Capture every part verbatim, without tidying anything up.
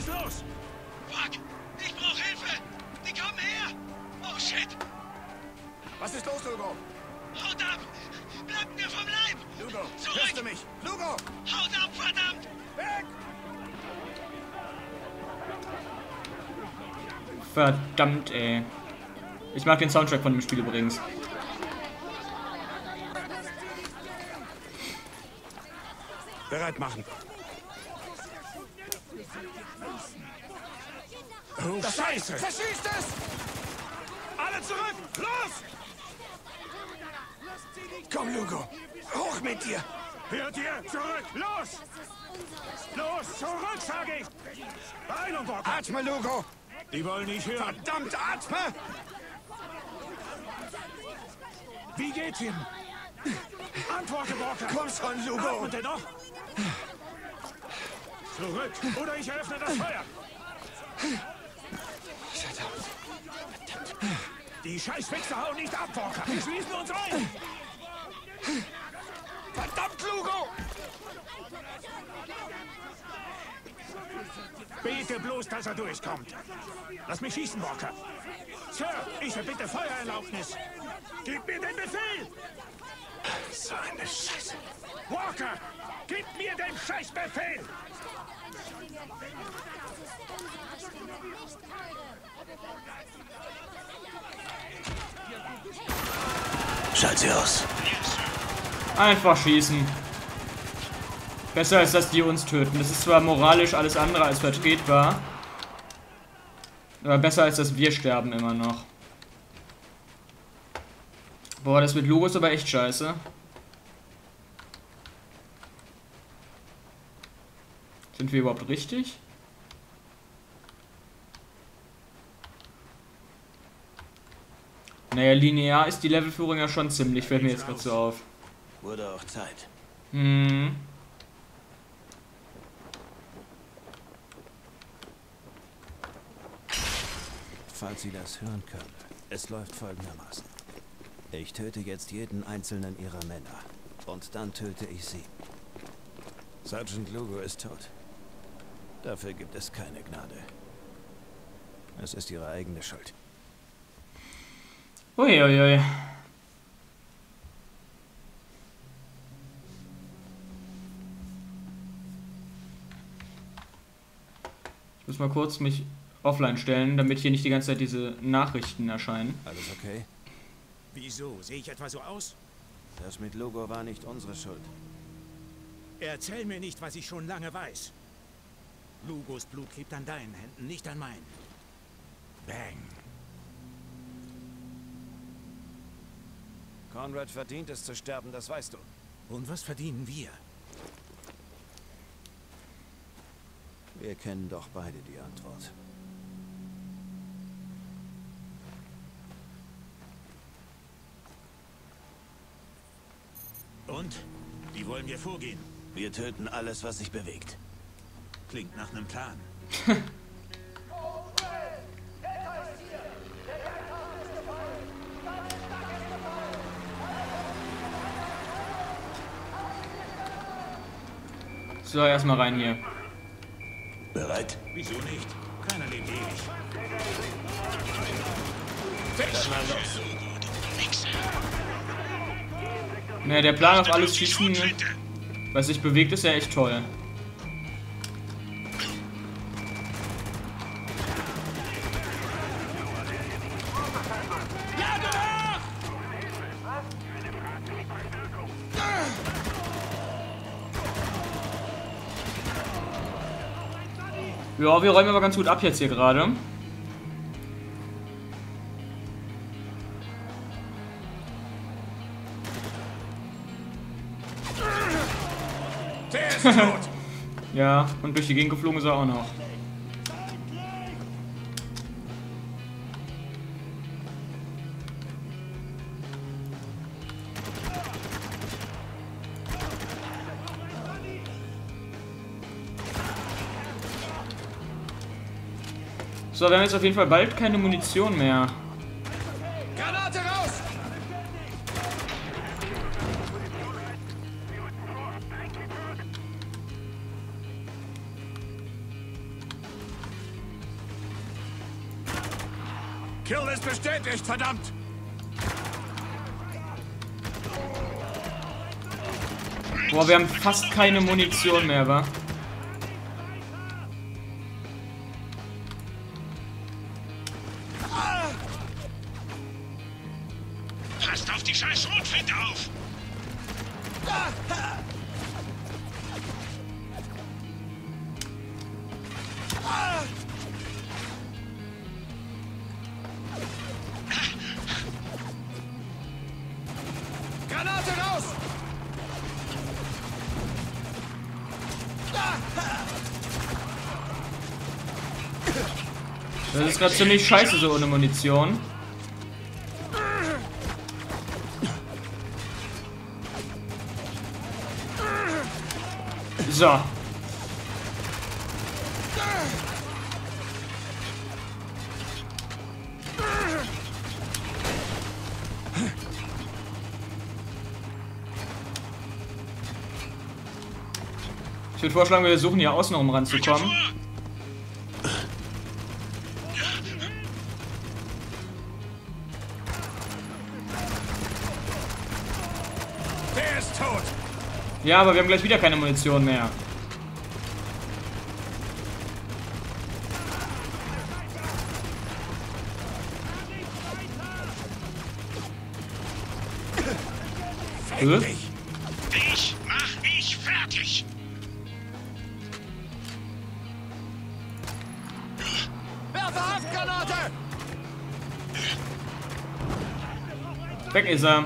ist los? Fuck! Ich brauche Hilfe! Die kommen her! Oh shit! Was ist los, Lugo? Haut ab! Bleibt mir vom Leib! Lugo, Zurück! hörst du mich? Lugo! Haut ab, verdammt! Weg! Verdammt, ey. Ich mag den Soundtrack von dem Spiel übrigens. Bereit machen. Oh, Das Scheiße! Verschießt es! Alle zurück! Los! Komm, Lugo. Hoch mit dir! Hört ihr? Zurück! Los! Los! Zurück, sage ich! Beeilung, Walker! Atme, Lugo! Die wollen nicht hören. Verdammt, atme! Wie geht's ihm? Antworte, Walker! Komm schon, Lugo! Und dennoch? Zurück! Oder ich eröffne das Feuer! Die Scheißwichser hauen nicht ab, Walker! Wir schließen uns ein! Verdammt, Lugo! Bete bloß, dass er durchkommt. Lass mich schießen, Walker. Sir, ich erbitte Feuererlaubnis. Gib mir den Befehl! So eine Scheiße. Walker, gib mir den Scheißbefehl! Schalt sie aus. Einfach schießen. Besser als dass die uns töten. Das ist zwar moralisch alles andere als vertretbar. Aber besser als dass wir sterben immer noch. Boah, das mit Lugo ist aber echt scheiße. Sind wir überhaupt richtig? Naja, linear ist die Levelführung ja schon ziemlich, fällt mir jetzt gerade so auf. Wurde auch Zeit. Hm. Falls Sie das hören können, es läuft folgendermaßen. Ich töte jetzt jeden einzelnen Ihrer Männer. Und dann töte ich Sie. Sergeant Lugo ist tot. Dafür gibt es keine Gnade. Es ist Ihre eigene Schuld. Uiuiui. Ich muss mal kurz mich offline stellen, damit hier nicht die ganze Zeit diese Nachrichten erscheinen. Alles okay? Wieso? Sehe ich etwa so aus? Das mit Lugo war nicht unsere Schuld. Erzähl mir nicht, was ich schon lange weiß. Lugos Blut klebt an deinen Händen, nicht an meinen. Bang. Conrad verdient es zu sterben, das weißt du. Und was verdienen wir? Wir kennen doch beide die Antwort. Und? Wie wollen wir vorgehen? Wir töten alles, was sich bewegt. Klingt nach einem Plan. So, erstmal rein hier. Bereit? Wieso nicht? Keiner lebt ewig. Dann mal los. Naja, der Plan auf alles schießen, was sich bewegt, ist ja echt toll. Ja, wir räumen aber ganz gut ab jetzt hier gerade. Der ist tot! Ja, und durch die Gegend geflogen ist er auch noch. So, wir haben jetzt auf jeden Fall bald keine Munition mehr. Granate raus! Kill ist bestätigt, verdammt! Boah, wir haben fast keine Munition mehr, wa? Passt auf die scheiß Rotflinte auf! Granate raus! Das ist gerade ziemlich scheiße so ohne Munition. So. Ich würde vorschlagen, wir versuchen hier außen rum ranzukommen. Der ist tot! Ja, aber wir haben gleich wieder keine Munition mehr. Äh? Dich mach ich fertig! Werfe Haftgranate! Weg ist er.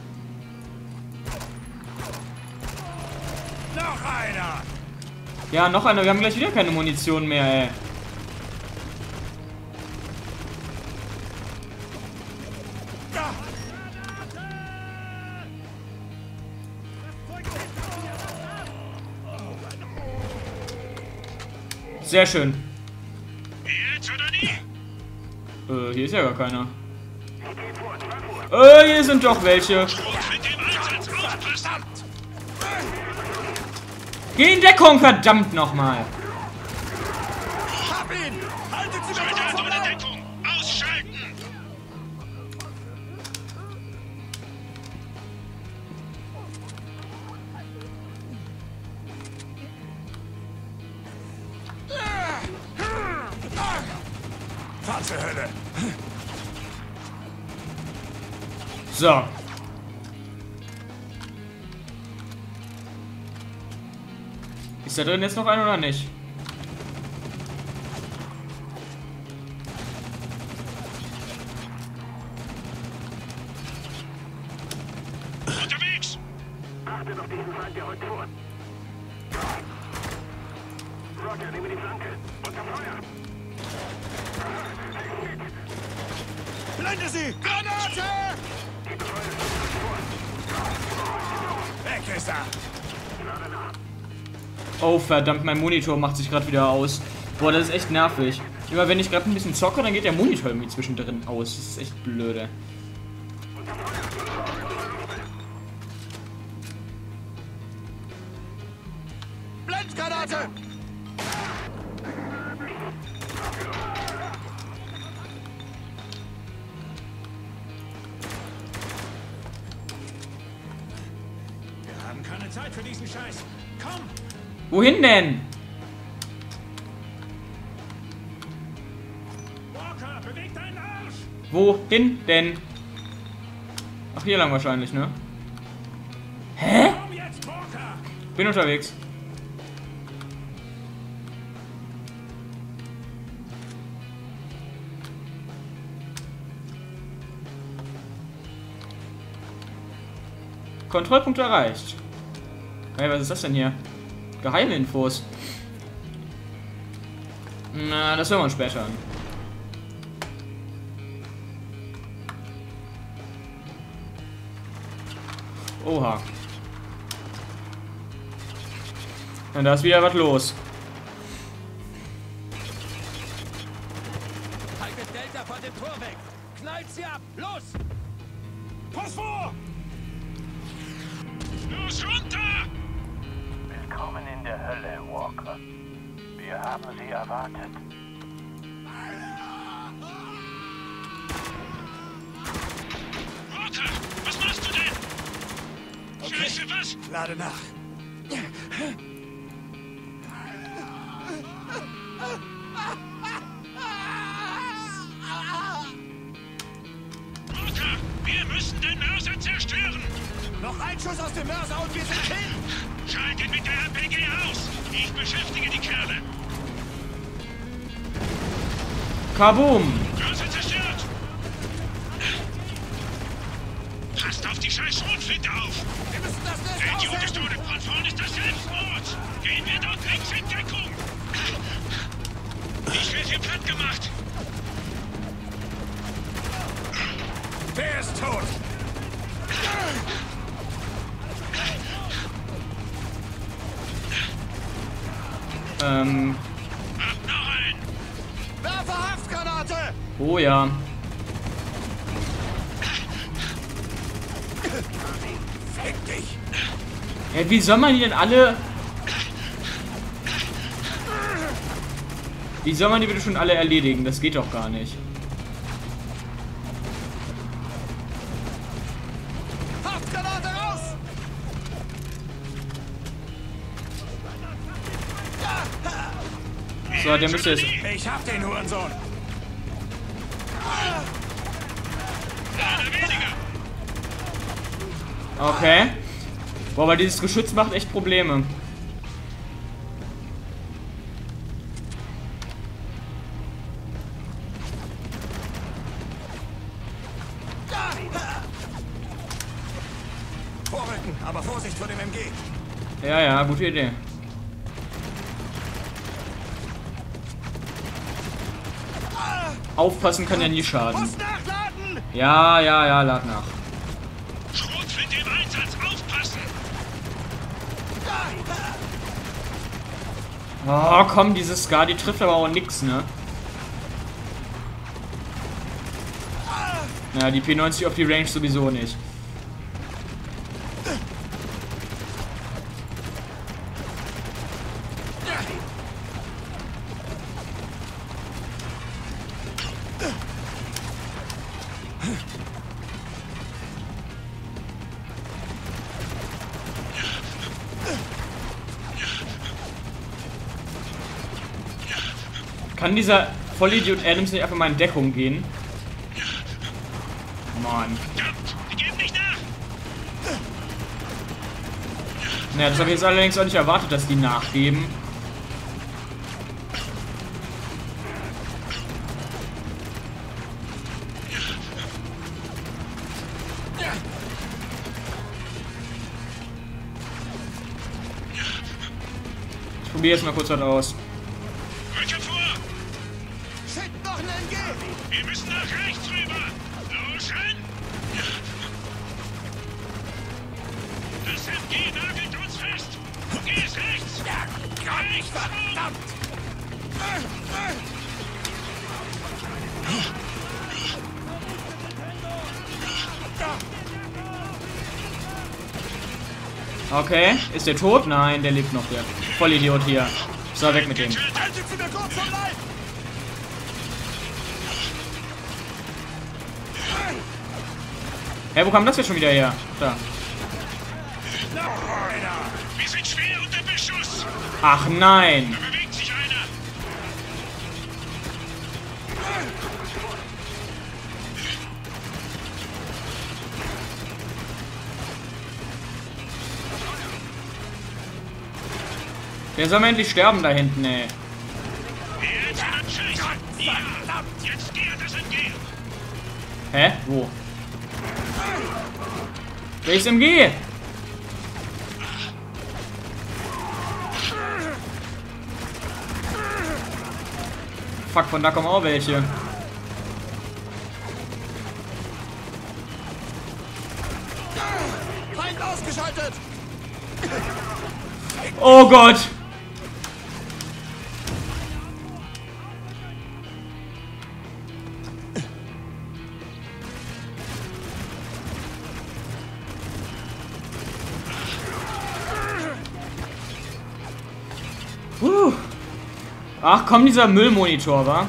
Noch einer! Ja, noch einer. Wir haben gleich wieder keine Munition mehr, ey. Sehr schön. Jetzt oder nie? Äh, hier ist ja gar keiner. Äh, hier sind doch welche. Rotflinte im Einsatz, aufpassen! Geh in Deckung, verdammt nochmal. Hab ihn! Haltet sie mir Soldat vom ohne Leib! Deckung, ausschalten! Fahr zur Hölle! So. Ist da drin jetzt noch ein oder nicht? Unterwegs! Achtet auf diesen Feind, der rückt vor. Roger, nehme die Flanke. Unter Feuer. Blende sie! Granate! Weg ist er! Oh, verdammt, mein Monitor macht sich gerade wieder aus. Boah, das ist echt nervig. Immer wenn ich gerade ein bisschen zocke, dann geht der Monitor irgendwie zwischendrin aus. Das ist echt blöde. Blendgranate! Wir haben keine Zeit für diesen Scheiß. Komm! Wohin denn? Walker, beweg deinen Arsch! Wohin denn? Ach, hier lang wahrscheinlich, ne? Hä? Komm jetzt, Walker! Bin unterwegs. Kontrollpunkt erreicht. Hey, was ist das denn hier? Geheime Infos. Na, das hören wir uns später an. Oha. Und da ist wieder was los. Haltet Delta von dem Tor weg! Knallt sie ab! Los! Pass vor! Los runter! Willkommen in der Hölle, Walker. Wir haben Sie erwartet. Weißt du was? Lade nach. Walker, wir müssen den Mörser zerstören. Noch ein Schuss aus dem Mörser und wir sind hin. Schalt ihn mit der R P G aus. Ich beschäftige die Kerle. Kaboom! Mörser zerstört. Passt auf die scheiß Schrotflinte auf. Wir müssen das Nest Der Idiot ist aushelfen. tot. Von vorne ist das Selbstmord. Gehen wir dort links in Deckung. Ich werde hier platt gemacht. Der ist tot. Ähm, Ab noch ein. Werfe Haftgranate. oh ja. Fick dich. Hey, wie soll man die denn alle... Wie soll man die bitte schon alle erledigen? Das geht doch gar nicht. Haftgranate raus. So, der müsste jetzt... Ich hab den Hurensohn. Einer weniger. Okay. Boah, aber dieses Geschütz macht echt Probleme. Vorrücken, aber Vorsicht vor dem M G. Ja, ja, gute Idee. Aufpassen kann ja nie schaden. Muss nachladen. Ja, ja, ja, lad nach. Schrotflinte im Einsatz. Aufpassen. Oh, komm, dieses Scar, die trifft aber auch nix, ne? Ja, die P neunzig auf die Range sowieso nicht. Kann dieser Vollidiot Adams nicht einfach mal in Deckung gehen? Mann. Verdammt, die geben nicht nach. Naja, das habe ich jetzt allerdings auch nicht erwartet, dass die nachgeben. Ich probiere jetzt mal kurz was aus. Rücke vor. Schickt noch ein M G. Wir müssen nach rechts rüber. Los, hin. Das M G nagelt uns fest. Du gehst rechts. Rechts, verdammt. Okay, ist der tot? Nein, der lebt noch, der Vollidiot hier. So, weg mit dem. Haltet sie mir kurz vom Leib. Hä, wo kam das jetzt schon wieder her? Da. Wir sind schwer unter Beschuss. Ach nein. Da bewegt sich einer. Der soll mal endlich sterben da hinten, ey. Jetzt wird Scheiße. Ja, jetzt geht das M G. Hä? Wo? Welches M G? Fuck, von da kommen auch welche. Feind ausgeschaltet. Oh Gott! Puh. Ach komm, dieser Müllmonitor, wa?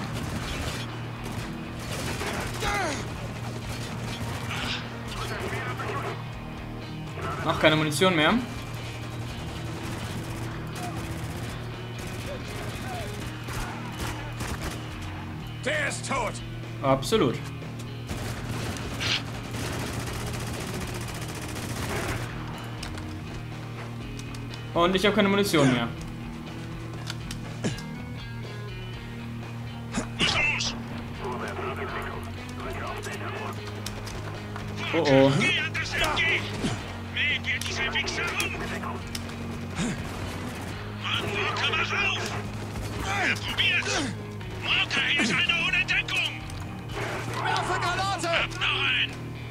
Ach Ach, keine Munition mehr. Der ist tot. Absolut. Und ich habe keine Munition mehr. Oh oh. Geh an das M G! Mäht ihr diese Wichser um! Mann, Walker, wach auf! Er probiert's! Walker, hier ist einer ohne Deckung! Werfe Granate! Hab noch einen!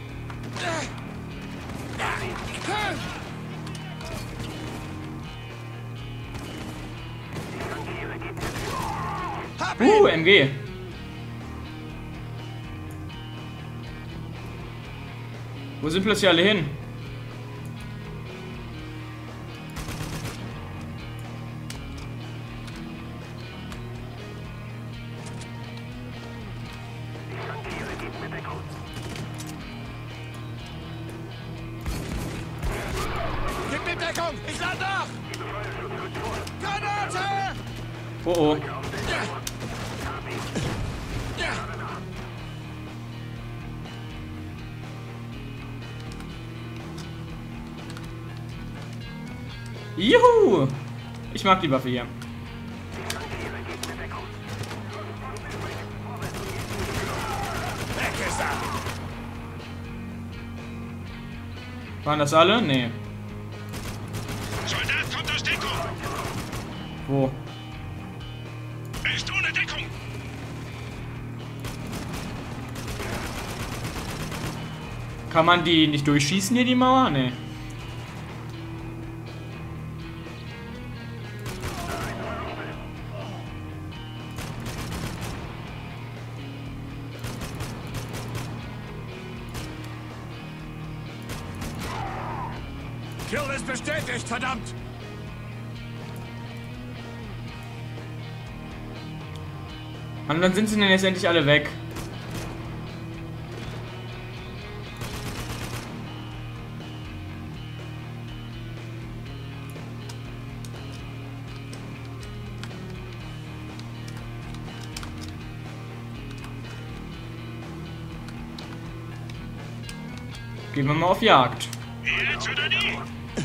Hab ihn! Uh, M G. Wo sind plötzlich alle hin? Gib mir Deckung! Ich lade nach! Granate! Oh oh. Juhu! Ich mag die Waffe hier. Weg ist er! Waren das alle? Nee. Soldat kommt aus Deckung! Wo? Er ist ohne Deckung! Kann man die nicht durchschießen hier, die Mauer? Nee. Kill ist bestätigt, verdammt! Und dann sind sie denn jetzt endlich alle weg. Gehen wir mal auf Jagd. Jetzt oder nie!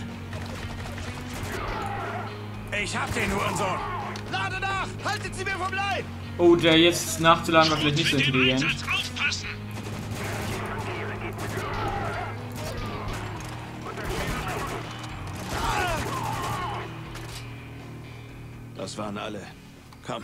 Ich hab den Hurensohn! Lade nach! Haltet sie mir vom Leib! Oh, der jetzt nachzuladen war vielleicht nicht so Mit dem intelligent. Einsatz aufpassen! Das waren alle. Komm.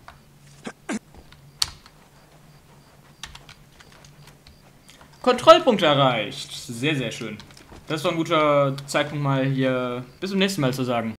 Kontrollpunkt erreicht. Sehr, sehr schön. Das war ein guter Zeitpunkt, mal hier bis zum nächsten Mal zu sagen.